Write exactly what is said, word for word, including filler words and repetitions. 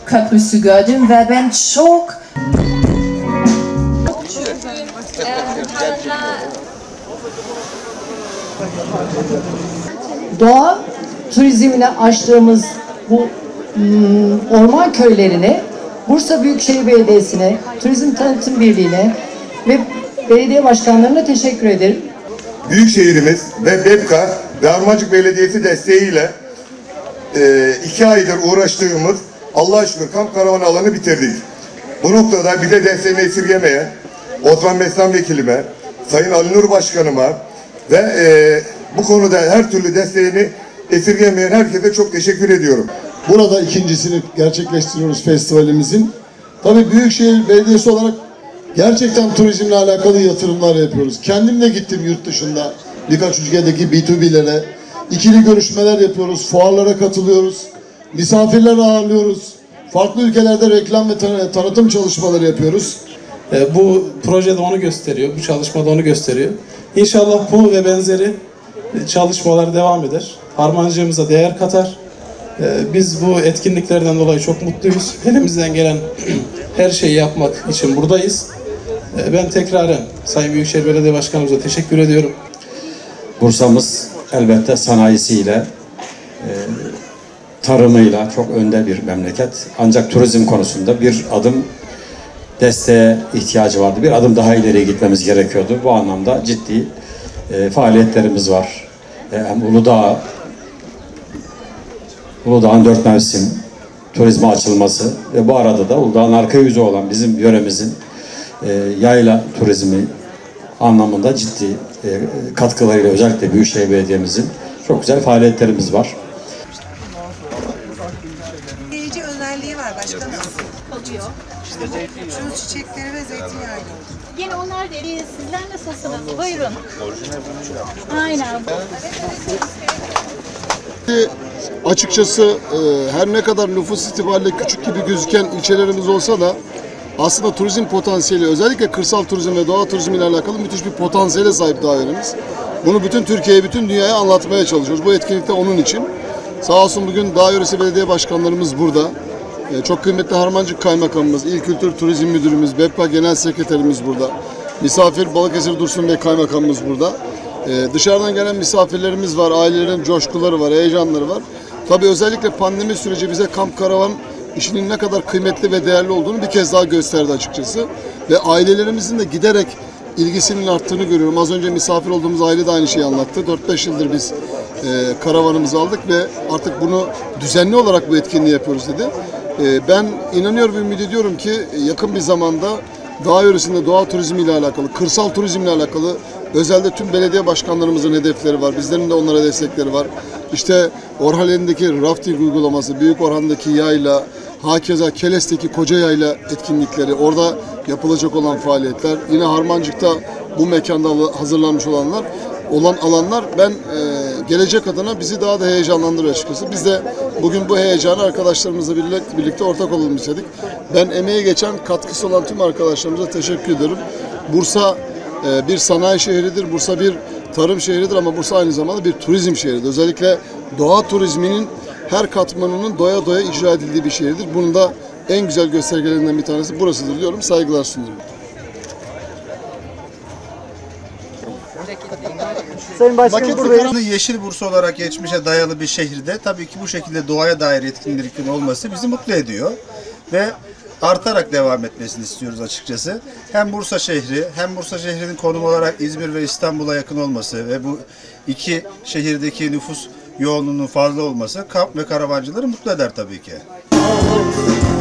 köprüsü gördüm ve ben çok doğa turizmine açtığımız bu hmm, orman köylerine, Bursa Büyükşehir Belediyesi'ne, Turizm Tanıtım Birliği'ne ve belediye başkanlarına teşekkür ederim. Büyükşehirimiz ve BEPKA ve Armacık Belediyesi desteğiyle e, iki aydır uğraştığımız Allah'a şükür kamp karavan alanı bitirdik. Bu noktada bize desteğini esirgemeyen Osman Meslan Vekilime, Sayın Ali Nur Başkanıma ve e, bu konuda her türlü desteğini esirgemeyen herkese çok teşekkür ediyorum. Burada ikincisini gerçekleştiriyoruz festivalimizin. Tabii Büyükşehir Belediyesi olarak gerçekten turizmle alakalı yatırımlar yapıyoruz. Kendim de gittim yurt dışında birkaç ülkedeki B iki B'lere. İkili görüşmeler yapıyoruz, fuarlara katılıyoruz, misafirler ağırlıyoruz. Farklı ülkelerde reklam ve tan tanıtım çalışmaları yapıyoruz. E, bu projede onu gösteriyor, bu çalışmada onu gösteriyor. İnşallah bu ve benzeri çalışmalar devam eder. Harmancığımıza değer katar. E, biz bu etkinliklerden dolayı çok mutluyuz. Elimizden gelen her şeyi yapmak için buradayız. E, ben tekraren Sayın Büyükşehir Belediye Başkanımıza teşekkür ediyorum. Bursa'mız elbette sanayisiyle, e, tarımıyla çok önde bir memleket. Ancak turizm konusunda bir adım desteğe ihtiyacı vardı. Bir adım daha ileriye gitmemiz gerekiyordu. Bu anlamda ciddi e, faaliyetlerimiz var. E, hem Uludağ, Uludağ'ın dört mevsim turizme açılması ve bu arada da Uludağ'ın arka yüzü olan bizim yöremizin e, yayla turizmi anlamında ciddi e, katkılarıyla özellikle Büyükşehir Belediye'mizin çok güzel faaliyetlerimiz var. Yiyici özelliği var başkanım. Oluyor. Şu çiçekleri ve zeytinyağı. Yine onlar da eriyor. Sizler nasılsınız? Buyurun. Aynen. Açıkçası e, her ne kadar nüfus itibariyle küçük gibi gözüken ilçelerimiz olsa da aslında turizm potansiyeli, özellikle kırsal turizm ve doğa turizmi ile alakalı müthiş bir potansiyele sahip dağ yöremiz. Bunu bütün Türkiye'ye, bütün dünyaya anlatmaya çalışıyoruz. Bu etkinlikte onun için. Sağ olsun bugün Dağ Yöresi Belediye Başkanlarımız burada. Ee, çok kıymetli Harmancık Kaymakamımız, İl Kültür Turizm Müdürümüz, BEPKA Genel Sekreterimiz burada. Misafir Balıkesir Dursun Bey Kaymakamımız burada. Ee, dışarıdan gelen misafirlerimiz var, ailelerin coşkuları var, heyecanları var. Tabii özellikle pandemi süreci bize kamp karavan işinin ne kadar kıymetli ve değerli olduğunu bir kez daha gösterdi açıkçası. Ve ailelerimizin de giderek ilgisinin arttığını görüyorum. Az önce misafir olduğumuz aile de aynı şeyi anlattı. dört beş yıldır biz e, karavanımızı aldık ve artık bunu düzenli olarak bu etkinliği yapıyoruz dedi. E, ben inanıyorum ve ümit ediyorum ki yakın bir zamanda dağ yöresinde doğa turizmiyle alakalı, kırsal turizmle alakalı özellikle tüm belediye başkanlarımızın hedefleri var. Bizlerin de onlara destekleri var. İşte Orhaneli'ndeki rafting uygulaması, Büyük Orhan'daki yayla, hakeza Keles'teki koca yayla etkinlikleri, orada yapılacak olan faaliyetler, yine Harmancık'ta bu mekanda hazırlanmış olanlar, olan alanlar ben e, gelecek adına bizi daha da heyecanlandırıyor açıkçası. Biz de bugün bu heyecanı arkadaşlarımızla birlikte, birlikte ortak olalım istedik. Ben emeğe geçen, katkısı olan tüm arkadaşlarımıza teşekkür ediyorum. Bursa e, bir sanayi şehridir, Bursa bir tarım şehridir ama Bursa aynı zamanda bir turizm şehridir. Özellikle doğa turizminin her katmanının doya doya icra edildiği bir şehirdir. Bunun da en güzel göstergelerinden bir tanesi burasıdır diyorum. Saygılar sunuyorum. Sayın Başkanım, buradayım. Yeşil Bursa olarak geçmişe dayalı bir şehirde tabii ki bu şekilde doğaya dair etkinliklerin olması bizi mutlu ediyor. Ve artarak devam etmesini istiyoruz açıkçası. Hem Bursa şehri, hem Bursa şehrinin konum olarak İzmir ve İstanbul'a yakın olması ve bu iki şehirdeki nüfus yoğunluğunun fazla olması kamp ve karavancıları mutlu eder tabii ki.